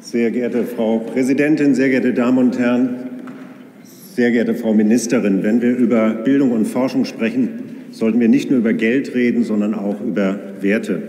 Sehr geehrte Frau Präsidentin, sehr geehrte Damen und Herren, sehr geehrte Frau Ministerin! Wenn wir über Bildung und Forschung sprechen, sollten wir nicht nur über Geld reden, sondern auch über Werte.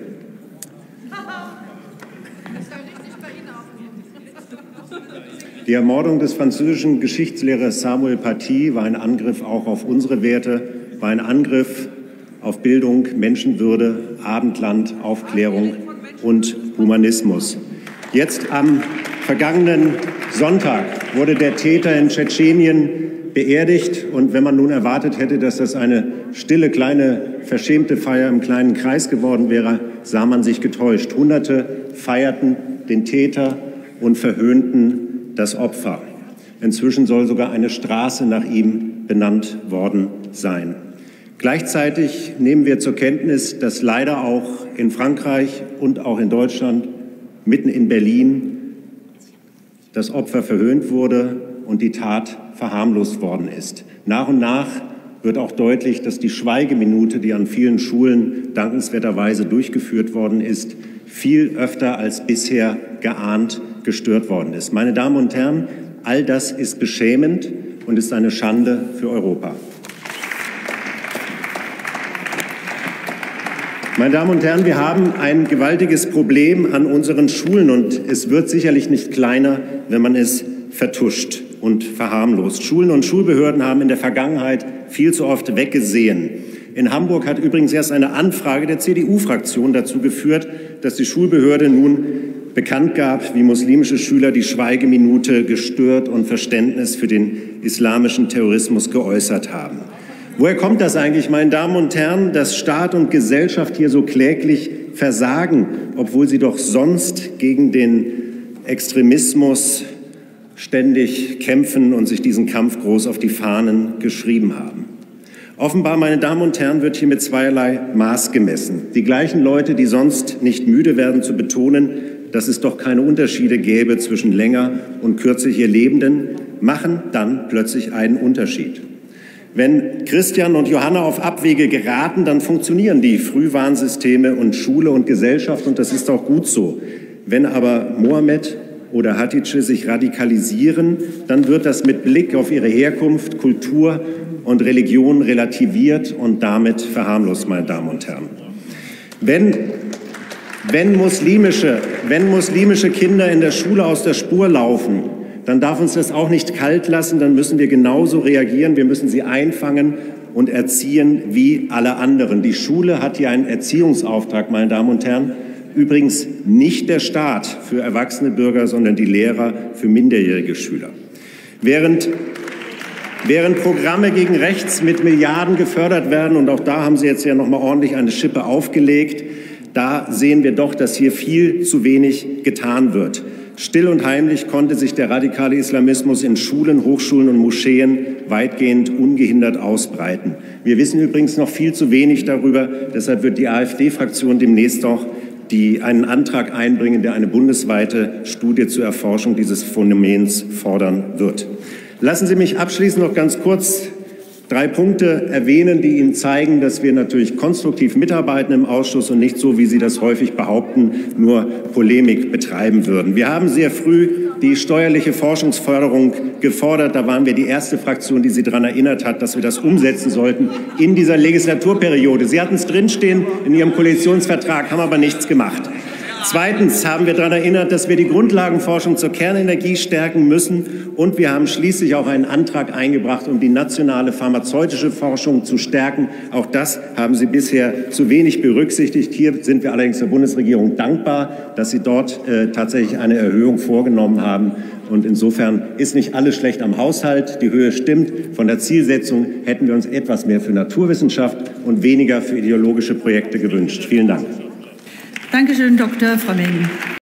Die Ermordung des französischen Geschichtslehrers Samuel Paty war ein Angriff auch auf unsere Werte, war ein Angriff auf Bildung, Menschenwürde, Abendland, Aufklärung und Humanismus. Jetzt am vergangenen Sonntag wurde der Täter in Tschetschenien beerdigt. Und wenn man nun erwartet hätte, dass das eine stille, kleine, verschämte Feier im kleinen Kreis geworden wäre, sah man sich getäuscht. Hunderte feierten den Täter und verhöhnten das Opfer. Inzwischen soll sogar eine Straße nach ihm benannt worden sein. Gleichzeitig nehmen wir zur Kenntnis, dass leider auch in Frankreich und auch in Deutschland, mitten in Berlin, das Opfer verhöhnt wurde und die Tat verharmlost worden ist. Nach und nach wird auch deutlich, dass die Schweigeminute, die an vielen Schulen dankenswerterweise durchgeführt worden ist, viel öfter als bisher geahnt gestört worden ist. Meine Damen und Herren, all das ist beschämend und ist eine Schande für Europa. Meine Damen und Herren, wir haben ein gewaltiges Problem an unseren Schulen und es wird sicherlich nicht kleiner, wenn man es vertuscht und verharmlost. Schulen und Schulbehörden haben in der Vergangenheit viel zu oft weggesehen. In Hamburg hat übrigens erst eine Anfrage der CDU-Fraktion dazu geführt, dass die Schulbehörde nun bekannt gab, wie muslimische Schüler die Schweigeminute gestört und Verständnis für den islamischen Terrorismus geäußert haben. Woher kommt das eigentlich, meine Damen und Herren, dass Staat und Gesellschaft hier so kläglich versagen, obwohl sie doch sonst gegen den Extremismus ständig kämpfen und sich diesen Kampf groß auf die Fahnen geschrieben haben? Offenbar, meine Damen und Herren, wird hier mit zweierlei Maß gemessen. Die gleichen Leute, die sonst nicht müde werden zu betonen, dass es doch keine Unterschiede gäbe zwischen länger und kürzer hier Lebenden, machen dann plötzlich einen Unterschied. Wenn Christian und Johanna auf Abwege geraten, dann funktionieren die Frühwarnsysteme und Schule und Gesellschaft, und das ist auch gut so. Wenn aber Mohammed oder Hatice sich radikalisieren, dann wird das mit Blick auf ihre Herkunft, Kultur und Religion relativiert und damit verharmlost, meine Damen und Herren. Wenn muslimische Kinder in der Schule aus der Spur laufen, dann darf uns das auch nicht kalt lassen, dann müssen wir genauso reagieren. Wir müssen sie einfangen und erziehen wie alle anderen. Die Schule hat hier einen Erziehungsauftrag, meine Damen und Herren. Übrigens nicht der Staat für erwachsene Bürger, sondern die Lehrer für minderjährige Schüler. Während Programme gegen rechts mit Milliarden gefördert werden, und auch da haben Sie jetzt ja noch mal ordentlich eine Schippe aufgelegt, da sehen wir doch, dass hier viel zu wenig getan wird. Still und heimlich konnte sich der radikale Islamismus in Schulen, Hochschulen und Moscheen weitgehend ungehindert ausbreiten. Wir wissen übrigens noch viel zu wenig darüber. Deshalb wird die AfD-Fraktion demnächst auch einen Antrag einbringen, der eine bundesweite Studie zur Erforschung dieses Phänomens fordern wird. Lassen Sie mich abschließend noch ganz kurz 3 Punkte erwähnen, die Ihnen zeigen, dass wir natürlich konstruktiv mitarbeiten im Ausschuss und nicht so, wie Sie das häufig behaupten, nur Polemik betreiben würden. Wir haben sehr früh die steuerliche Forschungsförderung gefordert. Da waren wir die erste Fraktion, die Sie daran erinnert hat, dass wir das umsetzen sollten in dieser Legislaturperiode. Sie hatten es drinstehen in Ihrem Koalitionsvertrag, haben aber nichts gemacht. Zweitens haben wir daran erinnert, dass wir die Grundlagenforschung zur Kernenergie stärken müssen. Und wir haben schließlich auch einen Antrag eingebracht, um die nationale pharmazeutische Forschung zu stärken. Auch das haben Sie bisher zu wenig berücksichtigt. Hier sind wir allerdings der Bundesregierung dankbar, dass Sie dort tatsächlich eine Erhöhung vorgenommen haben. Und insofern ist nicht alles schlecht am Haushalt. Die Höhe stimmt. Von der Zielsetzung hätten wir uns etwas mehr für Naturwissenschaft und weniger für ideologische Projekte gewünscht. Vielen Dank. Danke schön, Dr. Frömming.